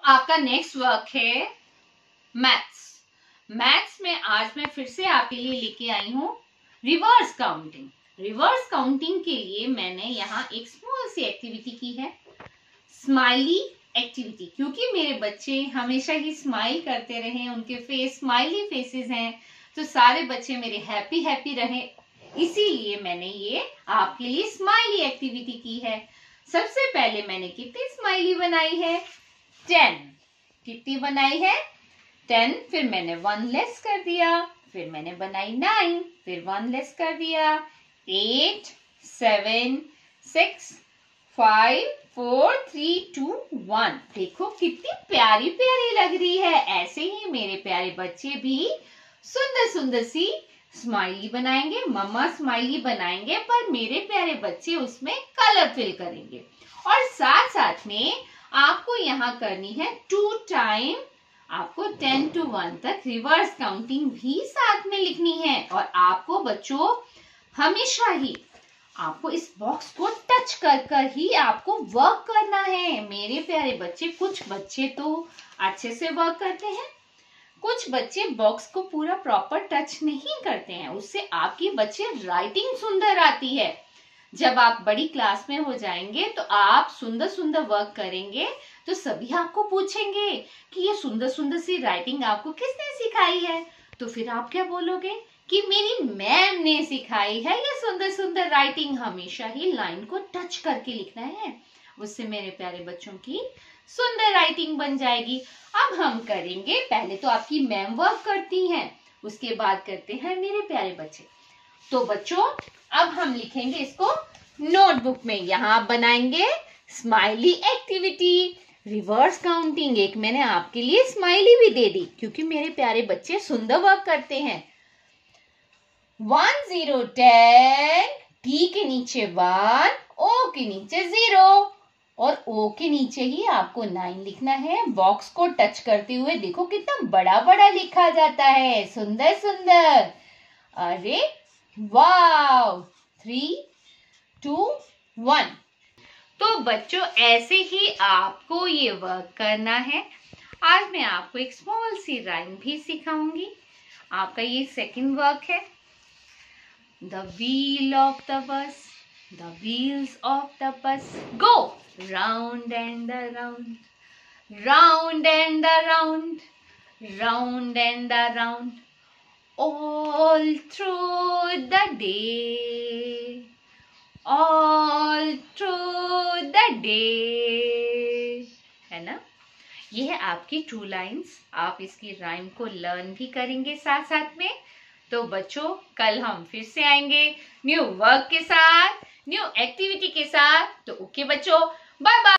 आपका next work है maths. Maths में आज मैं फिर से आपके लिए लेके आई हूँ रिवर्स काउंटिंग। रिवर्स काउंटिंग के लिए मैंने यहाँ एक स्मॉल सी एक्टिविटी की है, स्माइली एक्टिविटी। क्योंकि मेरे बच्चे हमेशा ही स्माइल करते रहे, उनके फेस स्माइली फेसेस हैं, तो सारे बच्चे मेरे हैप्पी हैप्पी रहे, इसीलिए मैंने ये आपके लिए स्माइली एक्टिविटी की है। सबसे पहले मैंने कितनी स्माइली बनाई है? 10। कितनी बनाई है? 10। फिर मैंने 1 लेस कर दिया, फिर मैंने बनाई 9, फिर 1 लेस कर दिया, 8, 7, 6, 5, 4, 3, 2, 1। देखो कितनी प्यारी प्यारी लग रही है। ऐसे ही मेरे प्यारे बच्चे भी सुंदर सुंदर सी स्माइली बनाएंगे। मम्मा स्माइली बनाएंगे, पर मेरे प्यारे बच्चे उसमें कलर फिल करेंगे। और साथ साथ में आपको यहाँ करनी है 2 टाइम, आपको 10 to 1 तक रिवर्स काउंटिंग भी साथ में लिखनी है। और आपको बच्चों हमेशा ही आपको इस बॉक्स को टच कर कर ही आपको वर्क करना है। मेरे प्यारे बच्चे, कुछ बच्चे तो अच्छे से वर्क करते हैं, कुछ बच्चे बॉक्स को पूरा प्रॉपर टच नहीं करते हैं, उससे आपकी बच्चे राइटिंग सुंदर आती है। जब आप बड़ी क्लास में हो जाएंगे तो आप सुंदर सुंदर वर्क करेंगे तो सभी आपको पूछेंगे कि ये सुंदर सुंदर सी राइटिंग आपको किसने सिखाई है। तो फिर आप क्या बोलोगे कि मेरी मैम ने सिखाई है ये सुंदर सुंदर राइटिंग। हमेशा ही लाइन को टच करके लिखना है, उससे मेरे प्यारे बच्चों की सुंदर राइटिंग बन जाएगी। अब हम करेंगे, पहले तो आपकी मैम वर्क करती हैं, उसके बाद करते हैं मेरे प्यारे बच्चे। तो बच्चों अब हम लिखेंगे इसको नोटबुक में। यहाँ आप बनाएंगे स्माइली एक्टिविटी, रिवर्स काउंटिंग। एक मैंने आपके लिए स्माइली भी दे दी क्योंकि मेरे प्यारे बच्चे सुंदर वर्क करते हैं। 1 0 10, टी के नीचे 1, ओ के नीचे 0 और ओ के नीचे ही आपको 9 लिखना है। बॉक्स को टच करते हुए देखो कितना बड़ा बड़ा लिखा जाता है, सुंदर सुंदर। अरे वाव! 3 2 1। तो बच्चों ऐसे ही आपको ये वर्क करना है। आज मैं आपको एक स्मॉल सी राइम भी सिखाऊंगी। आपका ये सेकंड वर्क है। The wheel of the bus, the wheels of the bus go round and the round, round and the round, round and the round, all through the day, all through the day। है ना? ये है आपकी 2 lines. आप इसकी rhyme को learn भी करेंगे साथ साथ में। तो बच्चों कल हम फिर से आएंगे न्यू वर्क के साथ, न्यू एक्टिविटी के साथ। तो ओके बच्चों, बाय बाय।